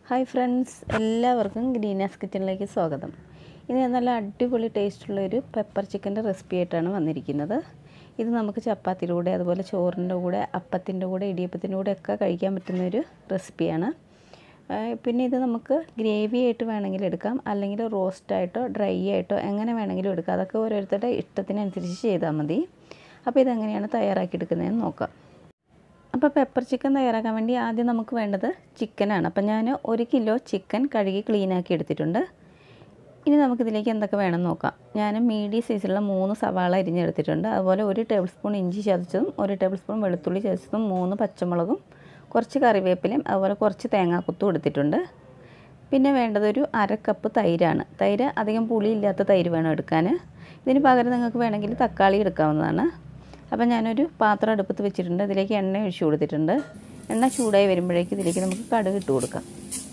Hi friends, എല്ലാവർക്കും ഗ്രീനാസ്കിച്ചനിലേക്ക് സ്വാഗതം. ഇനി നല്ല അടിപൊളി ടേസ്റ്റുള്ളൊരു പെപ്പർ ചിക്കൻ്റെ റെസിപ്പി ആയിട്ടാണ് വന്നിരിക്കുന്നത്. ഇത് നമുക്ക് ചപ്പാത്തിയുടെ കൂടെ, അതുപോലെ ചോറിൻ്റെ കൂടെ, അപ്പത്തിൻ്റെ കൂടെ, ഇടിയപ്പത്തിൻ്റെ കൂടെ ഒക്കെ കഴിക്കാൻ പറ്റുന്നൊരു റെസിപ്പിയാണ്. പിന്നെ ഇത് നമുക്ക് ഗ്രേവി ആയിട്ട് വേണമെങ്കിൽ എടുക്കാം, അല്ലെങ്കിൽ റോസ്റ്റായിട്ടോ ഡ്രൈ ആയിട്ടോ എങ്ങനെ വേണമെങ്കിലും എടുക്കാം. അതൊക്കെ ഓരോരുത്തരുടെ ഇഷ്ടത്തിനനുസരിച്ച് ചെയ്താൽ മതി. അപ്പോൾ ഇതെങ്ങനെയാണ് തയ്യാറാക്കിയെടുക്കുന്നതെന്ന് നോക്കാം. അപ്പോൾ പെപ്പർ ചിക്കൻ തയ്യാറാക്കാൻ വേണ്ടി ആദ്യം നമുക്ക് വേണ്ടത് ചിക്കനാണ്. അപ്പോൾ ഞാൻ 1 കിലോ ചിക്കൻ കഴുകി ക്ലീനാക്കി എടുത്തിട്ടുണ്ട്. ഇനി നമുക്കിതിലേക്ക് എന്തൊക്കെ വേണമെന്ന് നോക്കാം. ഞാൻ മീഡിയം സൈസിലുള്ള 3 സവാള അരിഞ്ഞെടുത്തിട്ടുണ്ട്. അതുപോലെ 1 ടേബിൾ സ്പൂൺ ഇഞ്ചി ചതച്ചതും, 1 ടേബിൾ സ്പൂൺ വെളുത്തുള്ളി ചതച്ചതും, 3 പച്ചമുളകും, കുറച്ച് കറിവേപ്പിലയും, അതുപോലെ കുറച്ച് തേങ്ങാക്കൊത്തും എടുത്തിട്ടുണ്ട്. പിന്നെ വേണ്ടത് ഒരു 1/2 കപ്പ് തൈരാണ്. തൈര് അധികം പുളിയില്ലാത്ത തൈര് വേണം എടുക്കാൻ. ഇതിന് പകരം നിങ്ങൾക്ക് വേണമെങ്കിൽ തക്കാളി എടുക്കാവുന്നതാണ്. അപ്പോൾ ഞാനൊരു പാത്രം അടുപ്പത്ത് വെച്ചിട്ടുണ്ട്. ഇതിലേക്ക് എണ്ണ ഒഴിച്ച് കൊടുത്തിട്ടുണ്ട്. എണ്ണ ചൂടായി വരുമ്പോഴേക്ക് ഇതിലേക്ക് നമുക്ക് കടുക് ഇട്ട് കൊടുക്കാം.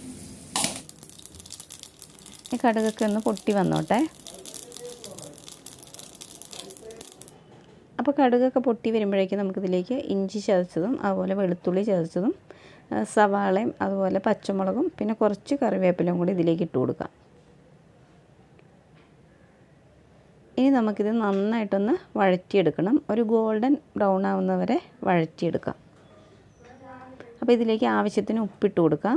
ഈ കടുകൊക്കെ ഒന്ന് പൊട്ടി വന്നോട്ടെ. അപ്പോൾ കടുകൊക്കെ പൊട്ടി വരുമ്പോഴേക്ക് നമുക്കിതിലേക്ക് ഇഞ്ചി ചതച്ചതും, അതുപോലെ വെളുത്തുള്ളി ചതച്ചതും, സവാളയും, അതുപോലെ പച്ചമുളകും, പിന്നെ കുറച്ച് കറിവേപ്പിലയും കൂടി ഇതിലേക്ക് ഇട്ട് കൊടുക്കാം. ഇനി നമുക്കിത് നന്നായിട്ടൊന്ന് വഴറ്റിയെടുക്കണം. ഒരു ഗോൾഡൻ ബ്രൗൺ ആവുന്നവരെ വഴറ്റിയെടുക്കാം. അപ്പോൾ ഇതിലേക്ക് ആവശ്യത്തിന് ഉപ്പിട്ട് കൊടുക്കാം.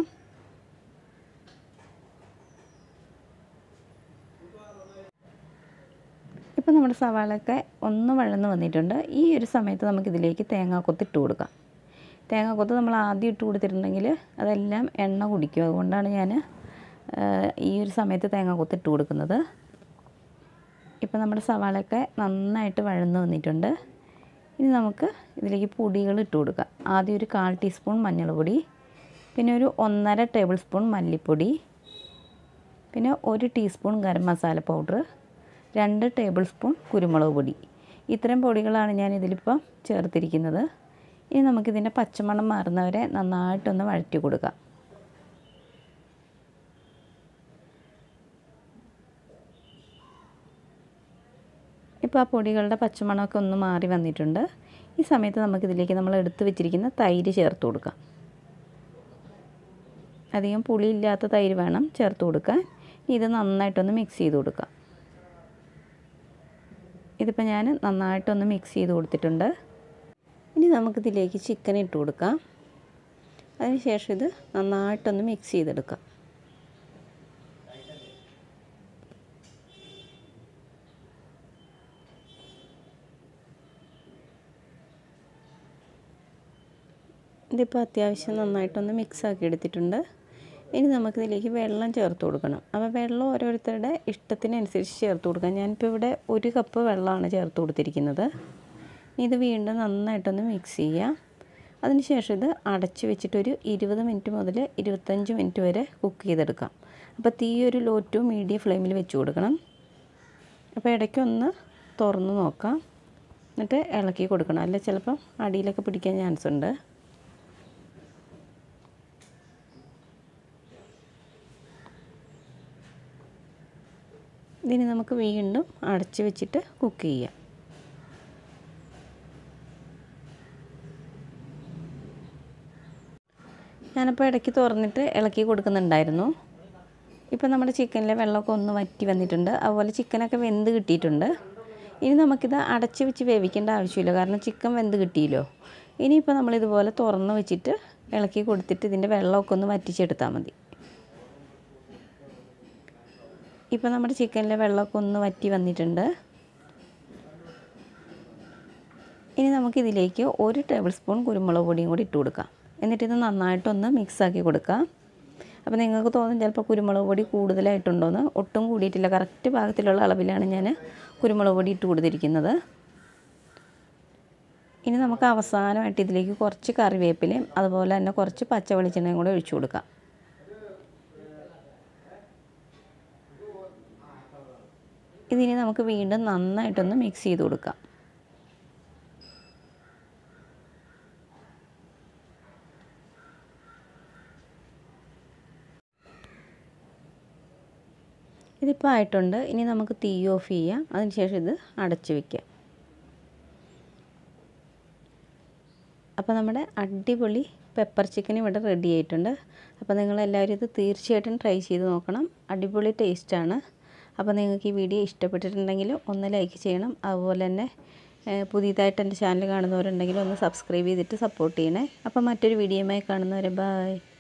ഇപ്പോൾ നമ്മുടെ സവാളയൊക്കെ ഒന്ന് വഴന്ന് വന്നിട്ടുണ്ട്. ഈ ഒരു സമയത്ത് നമുക്കിതിലേക്ക് തേങ്ങാക്കൊത്ത് ഇട്ട് കൊടുക്കാം. തേങ്ങാക്കൊത്ത് നമ്മൾ ആദ്യം ഇട്ട് കൊടുത്തിട്ടുണ്ടെങ്കിൽ അതെല്ലാം എണ്ണ കുടിക്കും. അതുകൊണ്ടാണ് ഞാൻ ഈ ഒരു സമയത്ത് തേങ്ങാക്കൊത്ത് ഇട്ട് കൊടുക്കുന്നത്. ഇപ്പോൾ നമ്മുടെ സവാളയൊക്കെ നന്നായിട്ട് വഴന്ന് വന്നിട്ടുണ്ട്. ഇനി നമുക്ക് ഇതിലേക്ക് പൊടികൾ ഇട്ട് കൊടുക്കാം. ആദ്യം ഒരു 1/4 ടീസ്പൂൺ മഞ്ഞൾപ്പൊടി, പിന്നെ ഒരു 1.5 ടേബിൾ സ്പൂൺ മല്ലിപ്പൊടി, പിന്നെ 1 teaspoon garam masala powder, 2 tablespoon കുരുമുളക് പൊടി. ഇത്രയും പൊടികളാണ് ഞാൻ ഇതിലിപ്പോൾ ചേർത്തിരിക്കുന്നത്. ഇനി നമുക്കിതിൻ്റെ പച്ചമണം മാറുന്നവരെ നന്നായിട്ടൊന്ന് വഴറ്റി കൊടുക്കാം. ഇപ്പോൾ ആ പൊടികളുടെ പച്ചമണമൊക്കെ ഒന്ന് മാറി വന്നിട്ടുണ്ട്. ഈ സമയത്ത് നമുക്കിതിലേക്ക് നമ്മൾ എടുത്ത് വെച്ചിരിക്കുന്ന തൈര് ചേർത്ത് കൊടുക്കാം. അധികം പുളിയില്ലാത്ത തൈര് വേണം ചേർത്ത് കൊടുക്കാൻ. ഇത് നന്നായിട്ടൊന്ന് മിക്സ് ചെയ്ത് കൊടുക്കാം. ഇതിപ്പോൾ ഞാൻ നന്നായിട്ടൊന്ന് മിക്സ് ചെയ്ത് കൊടുത്തിട്ടുണ്ട്. ഇനി നമുക്കിതിലേക്ക് ചിക്കൻ ഇട്ട് കൊടുക്കാം. അതിനുശേഷം ഇത് നന്നായിട്ടൊന്ന് മിക്സ് ചെയ്തെടുക്കാം. ഇതിപ്പോൾ അത്യാവശ്യം നന്നായിട്ടൊന്ന് മിക്സാക്കി എടുത്തിട്ടുണ്ട്. ഇനി നമുക്കിതിലേക്ക് വെള്ളം ചേർത്ത് കൊടുക്കണം. അപ്പോൾ വെള്ളം ഓരോരുത്തരുടെ ഇഷ്ടത്തിനനുസരിച്ച് ചേർത്ത് കൊടുക്കാം. ഞാനിപ്പോൾ ഇവിടെ 1 കപ്പ് വെള്ളമാണ് ചേർത്ത് കൊടുത്തിരിക്കുന്നത്. ഇത് വീണ്ടും നന്നായിട്ടൊന്ന് മിക്സ് ചെയ്യാം. അതിനുശേഷം ഇത് അടച്ച് വെച്ചിട്ട് ഒരു 20 മിനിറ്റ് മുതൽ 25 മിനിറ്റ് വരെ കുക്ക് ചെയ്തെടുക്കാം. അപ്പോൾ തീ ഒരു ലോ ടു മീഡിയം ഫ്ലെയിമിൽ വെച്ച് കൊടുക്കണം. അപ്പോൾ ഇടയ്ക്കൊന്ന് തുറന്ന് നോക്കാം, എന്നിട്ട് ഇളക്കി കൊടുക്കണം. അല്ല ചിലപ്പം അടിയിലൊക്കെ പിടിക്കാൻ ചാൻസ് ഉണ്ട്. ഇതിന് നമുക്ക് വീണ്ടും അടച്ച് വെച്ചിട്ട് കുക്ക് ചെയ്യാം. ഞാനിപ്പോൾ ഇടയ്ക്ക് തുറന്നിട്ട് ഇളക്കി കൊടുക്കുന്നുണ്ടായിരുന്നു. ഇപ്പോൾ നമ്മുടെ ചിക്കനിലെ വെള്ളമൊക്കെ ഒന്ന് വറ്റി വന്നിട്ടുണ്ട്. അതുപോലെ ചിക്കനൊക്കെ വെന്ത് കിട്ടിയിട്ടുണ്ട്. ഇനി നമുക്കിത് അടച്ച് വെച്ച് വേവിക്കേണ്ട ആവശ്യമില്ല, കാരണം ചിക്കൻ വെന്ത് കിട്ടിയല്ലോ. ഇനിയിപ്പോൾ നമ്മളിതുപോലെ തുറന്ന് വെച്ചിട്ട് ഇളക്കി കൊടുത്തിട്ട് ഇതിൻ്റെ വെള്ളമൊക്കെ ഒന്ന് വറ്റിച്ചെടുത്താൽ മതി. ഇപ്പോൾ നമ്മുടെ ചിക്കനിലെ വെള്ളമൊക്കെ ഒന്ന് വറ്റി വന്നിട്ടുണ്ട്. ഇനി നമുക്കിതിലേക്ക് 1 ടേബിൾ സ്പൂൺ കുരുമുളക് പൊടിയും കൂടി ഇട്ട് കൊടുക്കാം. എന്നിട്ടിത് നന്നായിട്ടൊന്ന് മിക്സാക്കി കൊടുക്കാം. അപ്പോൾ നിങ്ങൾക്ക് തോന്നും ചിലപ്പോൾ കുരുമുളക് പൊടി കൂടുതലായിട്ടുണ്ടോയെന്ന്. ഒട്ടും കൂടിയിട്ടില്ല. കറക്റ്റ് പാകത്തിലുള്ള അളവിലാണ് ഞാൻ കുരുമുളക് പൊടി ഇട്ട് കൊടുത്തിരിക്കുന്നത്. ഇനി നമുക്ക് അവസാനമായിട്ട് ഇതിലേക്ക് കുറച്ച് കറിവേപ്പിലയും, അതുപോലെ തന്നെ കുറച്ച് പച്ച വെളിച്ചെണ്ണയും കൂടെ ഒഴിച്ചു കൊടുക്കാം. ഇതിനി നമുക്ക് വീണ്ടും നന്നായിട്ടൊന്ന് മിക്സ് ചെയ്ത് കൊടുക്കാം. ഇതിപ്പോൾ ആയിട്ടുണ്ട്. ഇനി നമുക്ക് തീ ഓഫ് ചെയ്യാം. അതിനുശേഷം ഇത് അടച്ച് വയ്ക്കാം. അപ്പോൾ നമ്മുടെ അടിപൊളി പെപ്പർ ചിക്കൻ ഇവിടെ റെഡി ആയിട്ടുണ്ട്. അപ്പോൾ നിങ്ങളെല്ലാവരും ഇത് തീർച്ചയായിട്ടും ട്രൈ ചെയ്ത് നോക്കണം. അടിപൊളി ടേസ്റ്റാണ്. അപ്പോൾ നിങ്ങൾക്ക് ഈ വീഡിയോ ഇഷ്ടപ്പെട്ടിട്ടുണ്ടെങ്കിൽ ഒന്ന് ലൈക്ക് ചെയ്യണം. അതുപോലെ തന്നെ പുതിയതായിട്ട് എൻ്റെ ചാനൽ കാണുന്നവരുണ്ടെങ്കിൽ ഒന്ന് സബ്സ്ക്രൈബ് ചെയ്തിട്ട് സപ്പോർട്ട് ചെയ്യണേ. അപ്പോൾ മറ്റൊരു വീഡിയോയുമായി കാണുന്നവരെ ബൈ.